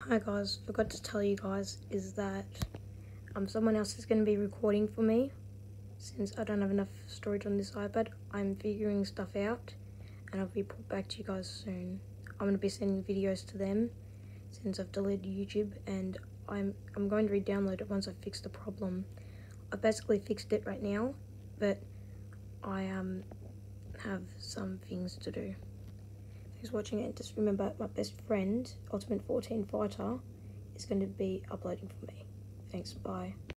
Hi guys, forgot to tell you guys is that someone else is going to be recording for me. Since I don't have enough storage on this iPad, I'm figuring stuff out and I'll be put back to you guys soon. I'm going to be sending videos to them since I've deleted YouTube, and I'm going to re-download it once I fix the problem. I've basically fixed it right now, but I have some things to do. Thanks for watching, and just remember, my best friend, Ultimate14fighter, is going to be uploading for me. Thanks, bye.